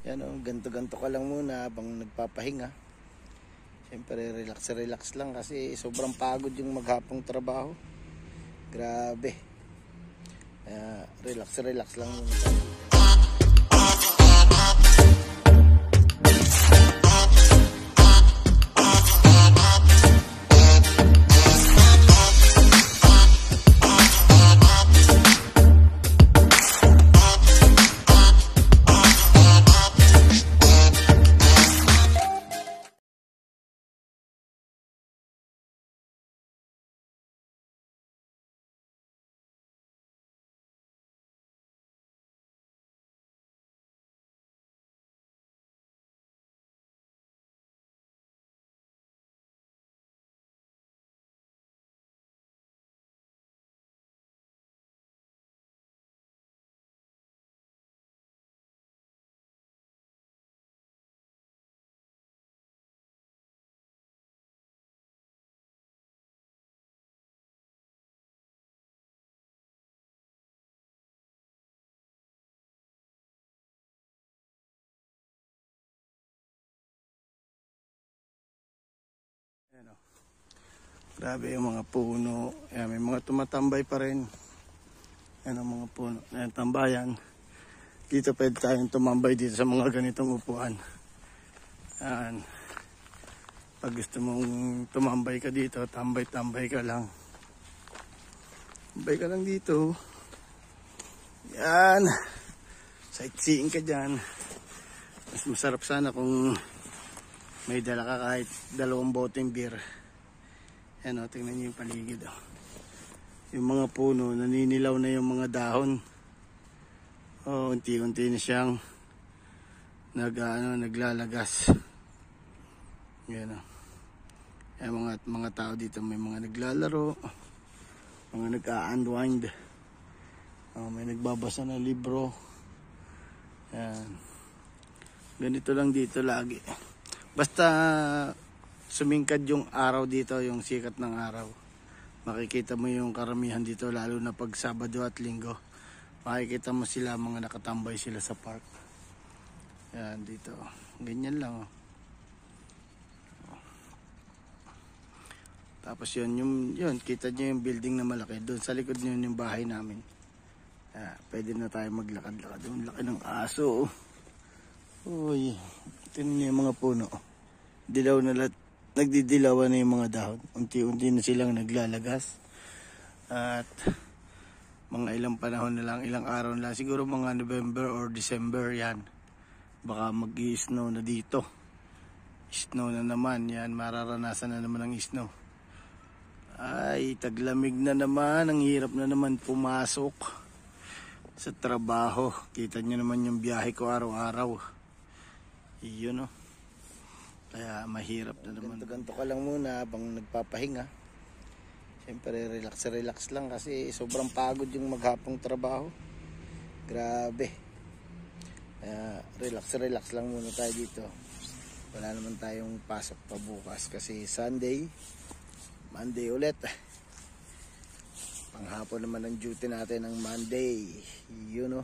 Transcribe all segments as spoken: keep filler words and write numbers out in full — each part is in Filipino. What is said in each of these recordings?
Yan o, ganto-ganto ka lang muna habang nagpapahinga. Siyempre relax-relax lang kasi sobrang pagod yung maghapong trabaho. Grabe. Kaya relax-relax lang muna tayo. Ayan o. Grabe yung mga puno. Ayan, may mga tumatambay pa rin. Ayan ang mga puno. Ayan, tambayan. Dito pwede tayong tumambay dito sa mga ganitong upuan. Ayan. Pag gusto mong tumambay ka dito, tambay-tambay ka lang. Tambay ka lang dito. Ayan. Sightseeing ka dyan. Mas masarap sana kung may dala ka kahit dalawang boteng beer. Ayan o, tingnan nyo yung paligid o. Yung mga puno, naninilaw na yung mga dahon. O, unti-unti na siyang nag, ano, naglalagas. Ayan o. Ayan, mga, mga tao dito, may mga naglalaro, mga nag-a-unwind. O, may nagbabasa ng libro. Ayan. Ganito lang dito lagi. Basta sumingkad yung araw dito, yung sikat ng araw, makikita mo yung karamihan dito, lalo na pag Sabado at Linggo. Makikita mo sila, mga nakatambay sila sa park. Yan dito, ganyan lang oh. Tapos yun, yung, yun, kita nyo yung building na malaki. Doon sa likod nyo yung bahay namin. Yan, pwede na tayo maglakad-lakad. Doon laki ng aso oh. Uy, tingnan nyo yung mga puno. Dilaw na lahat, nagdidilawan na yung mga dahon. Unti-unti na silang naglalagas. At mga ilang panahon na lang, ilang araw na lang, siguro mga November or December yan. Baka mag-i-snow na dito. Snow na naman, yan, mararanasan na naman ang snow. Ay, taglamig na naman, ang hirap na naman pumasok sa trabaho. Kita nyo naman yung biyahe ko araw-araw. Iyon o. Kaya mahirap na naman. Ganto-ganto ka lang muna habang nagpapahinga. Siyempre relax-relax lang kasi sobrang pagod yung maghapong trabaho. Grabe. Kaya relax-relax lang muna tayo dito. Wala naman tayong pasok pa bukas kasi Sunday, Monday ulit. Panghapon naman ang duty natin ng Monday. Yun o.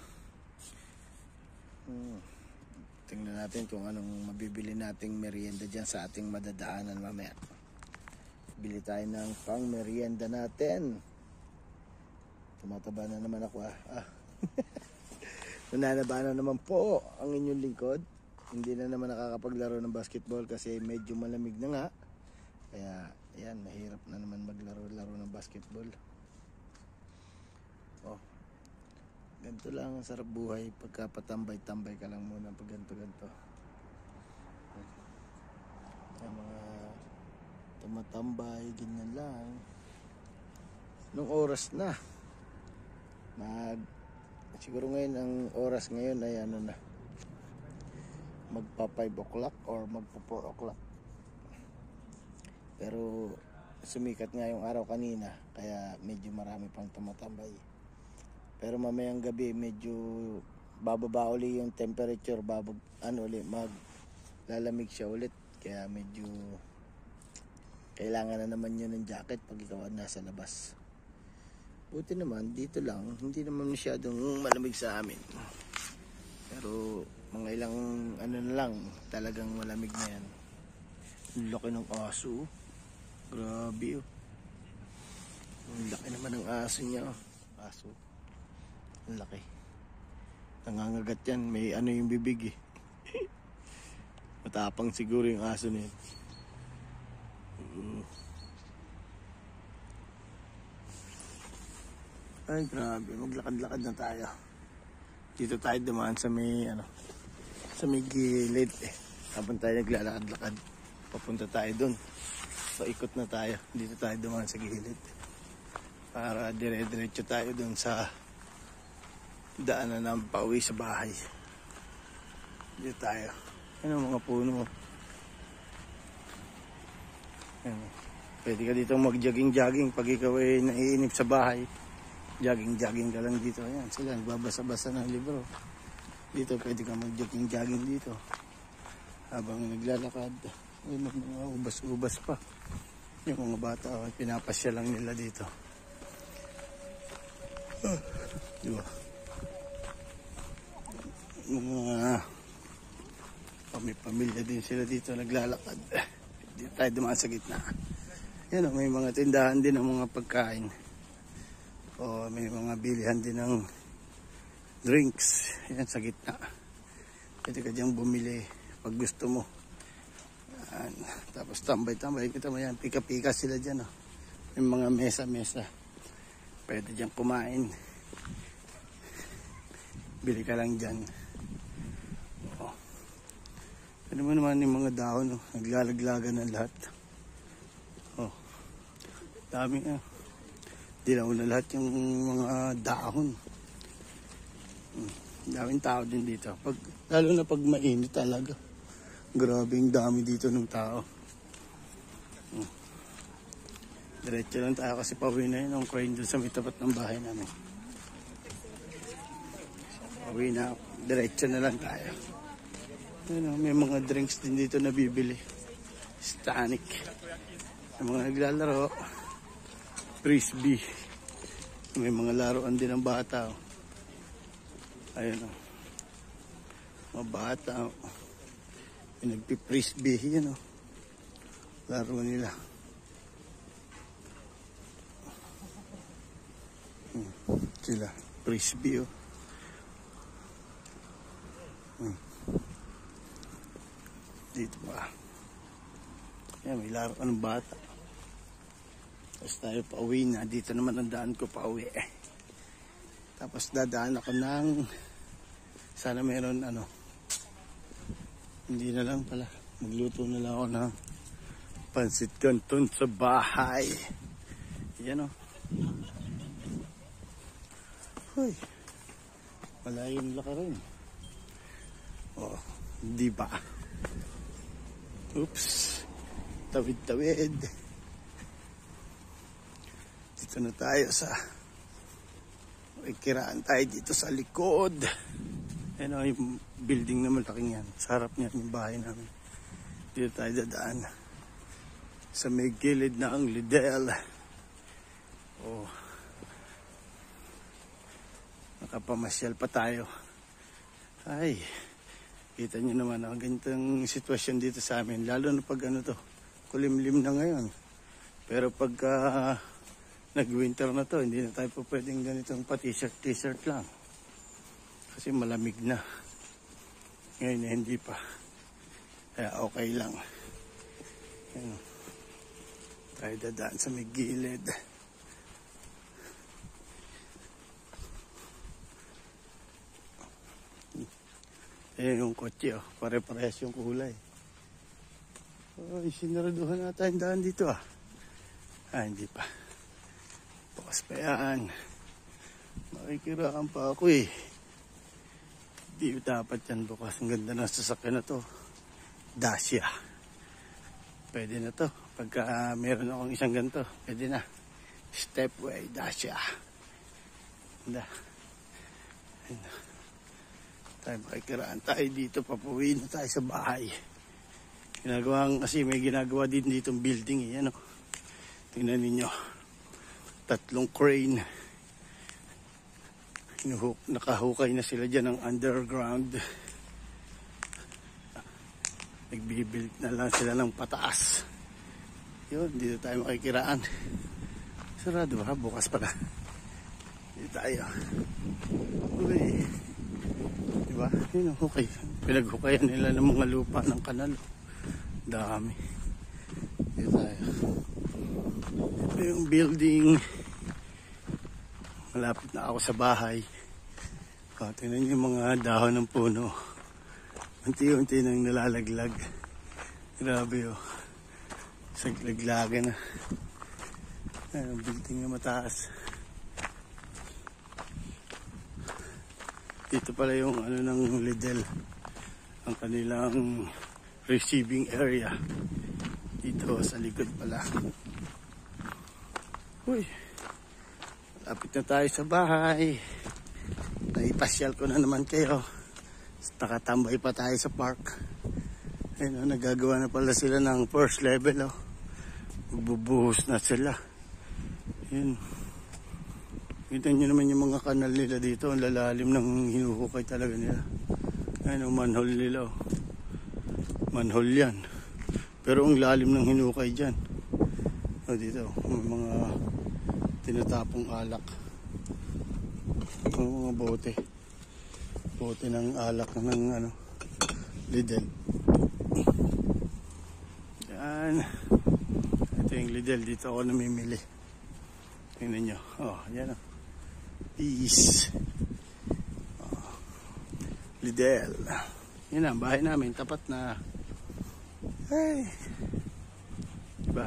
Hmm. Tingnan natin kung anong mabibili nating merienda dyan sa ating madadaanan mamaya. Bili tayo ng pang merienda natin. Tumataba na naman ako ah. ah. Nananaba na naman po ang inyong lingkod. Hindi na naman nakakapaglaro ng basketball kasi medyo malamig na nga. Kaya yan, mahirap na naman maglaro-laro ng basketball. Oh. Ganito lang ang sarap buhay pagka patambay-tambay ka lang muna pag ganito-ganito. Yung mga tumatambay, ganyan lang. Nung oras na, mag, siguro ngayon ang oras ngayon ay ano na, magpa five o'clock or magpa four o'clock. Pero sumikat nga yung araw kanina, kaya medyo marami pang tumatambay. Pero mamayang gabi medyo bababa uli yung temperature, babag ano uli, maglalamig siya ulit. Kaya medyo kailangan na naman yun ng jacket pag ikaw nasa labas. Buti naman dito lang, hindi naman masyadong malamig sa amin. Pero Mga ilang ano na lang, talagang malamig na yan. Ang laki ng aso. Grabe oh. Ang laki naman ng aso niya oh. Aso. Ang laki. Nangangagat yan. May ano yung bibig eh. Matapang siguro yung aso na yun. Mm. Ay grabe. Maglakad-lakad na tayo. Dito tayo dumaan sa may ano, sa may gilid eh. Habang tayo naglalakad-lakad, papunta tayo dun. Paikot na tayo. Dito tayo dumaan sa gilid. Para dire-diretso tayo dun sa daanan na pauwi sa bahay. Dito tayo. Ano mga puno. Ano. Pwede ka dito mag-jogging-jogging pag ikaw ay naiinip sa bahay. Jogging-jogging ka lang dito. Ayan, sila nagbabasa-basa ng libro. Dito pwede ka mag-jogging-jogging dito. Habang naglalakad. Ay, may mga ubas-ubas pa. Yung mga bata, oh, pinapasya lang nila dito. Ah, diba? Mga may pamilya din sila dito naglalakad. Dito tayo dumaan sa gitna. Yan, oh, may mga tindahan din ng mga pagkain. O may mga bilihan din ng drinks. Yan sa gitna. Pwede ka diyang bumili pag gusto mo. Yan. Tapos tambay-tambay. Kita mo yan. Pika-pika sila dyan. Oh. May mga mesa-mesa. Pwede diyang kumain. Bili ka lang dyan. O. Ano mo naman yung mga dahon. Oh. Naglalaglagan ng lahat. O. Dami ah. Dilaw na lahat yung mga dahon. Hmm. Daming tao din dito. Pag, lalo na pag mainit talaga. Grabe yung dami dito ng tao. Hmm. Diretso lang tayo kasi pauwi na yun. Ang crane dun sa may tapat ng bahay namin. Pauwi na. Diretso na lang tayo. Ano, may mga drinks din dito na bibili. Stanik. Yung mga naglalaro. Frisbee. May mga laruan din ng bata. Oh. Ayun o. Oh. Mga bata. Oh. May nagpi-frisbee. Yan o. Oh. Laruan nila. Hmm. Sila. Frisbee o. Oh. Hmm. Dito ba? Yan, may laruan ng bata. Tapos tayo pauwi na. Dito naman ang daan ko pauwi eh. Tapos dadaan ako ng sana meron ano. Hindi na lang pala. Magluto na lang ako ng pansit canton sa bahay. Yan o. Hoy. Malayo nila ka rin. O. Di ba? Oops. Tawid-tawid. Dito na tayo sa ikiraan tayo dito sa likod. Ano yung building na malaking yan. Sa harap niya yung bahay namin. Dito tayo dadaan sa may gilid na ang Lidl. Oh. Nakapamasyal pa tayo. Ay, kita nyo naman ang ganitong sitwasyon dito sa amin. Lalo na pag ano to, kulimlim na ngayon. Pero pagka uh, nag-winter na to, hindi na tayo po pwedeng ganitong pa t-shirt, t-shirt lang. Kasi malamig na. Ngayon na hindi pa. Kaya okay lang. Ayan. Tayo dadaan sa may gilid. Ayan yung kotse, oh. Pare-parehas yung kulay. Ay, sinaraduhan nata yung daan dito, ah. Ah, hindi pa. Bukas pa yan. Makikiraan pa ako eh. Di dapat yan bukas. Ang ganda ng sasakyan na to. Dacia. Pwede na to. Pagka uh, meron akong isang ganito, pwede na. Stepway Dacia. Ganda. Ayun. Tayo makikiraan tayo dito. Papuwi na tayo sa bahay. Ginagawa kasi may ginagawa din ditong building eh. Ano? Tingnan ninyo. Tatlong crane. Hinuhuk, nakahukay na sila dyan ng underground. Nagbibuild na lang sila ng pataas. Yun, dito tayo makikiraan. Sarado ba? Bukas pala. Dito tayo. Uy. Diba? Yun ang hukay. Pinaghukayan nila ng mga lupa ng kanal. Dami. Dito tayo. Ito yung building. Malapit na ako sa bahay. O, tingnan nyo yung mga dahon ng puno. Unti-unti nang nalalaglag. Grabe oh. Saglaglagan na. Ayan, ang building na mataas. Dito pala yung ano ng Lidl. Ang kanilang receiving area. Dito sa likod pala. Uy. Lapit na tayo sa bahay. Naipasyal ko na naman kayo. Nakatambay pa tayo sa park. Ayun, oh, nagagawa na pala sila ng first level. Oh. Magbubuhos na sila. Yun. Kita nyo naman yung mga kanal nila dito. Ang lalalim ng hinuhukay talaga nila. Ayun, oh, manhole nila. Oh. Manhole yan. Pero ang lalim ng hinukay dyan. Oh, dito. May mga tinatapong alak. Ang mga bote. Bote ng alak ng ano, Lidl. Yan. Ito yung Lidl. Dito ako namimili. Tingnan nyo. Oh, yan o. Peace. Oh. Lidl. Yan ang bahay namin. Tapat na. Ay. Diba?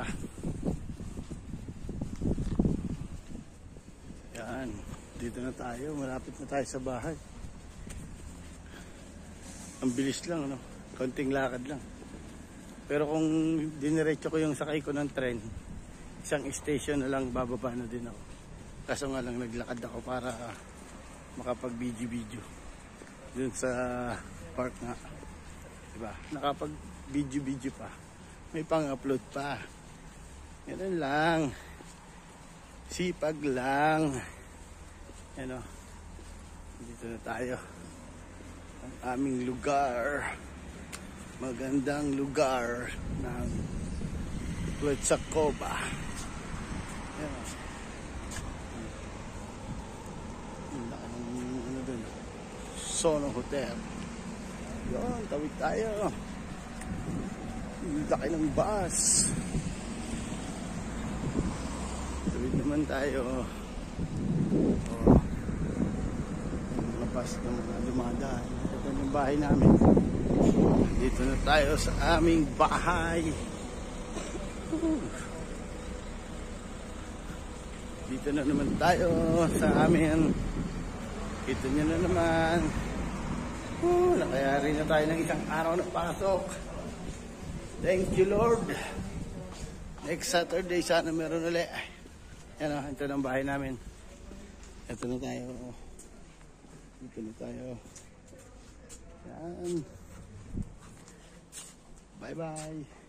Yan. Dito na tayo. Malapit na tayo sa bahay. Ang bilis lang, ano? Konting lakad lang. Pero kung diniretso ko yung sakay ko ng tren, isang station na lang bababa na din ako. Kaso nga lang naglakad ako para makapag-video-video dun sa park nga. Diba? Nakapag-video-video pa. May pang-upload pa. Ganun lang. Sipag lang. Ano? Dito na tayo. Ang aming lugar. Magandang lugar ng Quetzalcoatl. Yan o. Ang laki ng ano dun. Sono Hotel. Yun, tawid tayo. Ang laki ng bus. Tawid naman tayo. O. Ang labas ng mga dumadaan. Ito yung bahay namin. Dito na tayo sa aming bahay. Dito na naman tayo sa amin. Dito nyo na naman. Uh, nakayari na tayo ng isang araw na pasok. Thank you Lord. Next Saturday sana meron ulit. Yan o, ito ng bahay namin. Ito na tayo. Dito na tayo. Yan. Bye bye.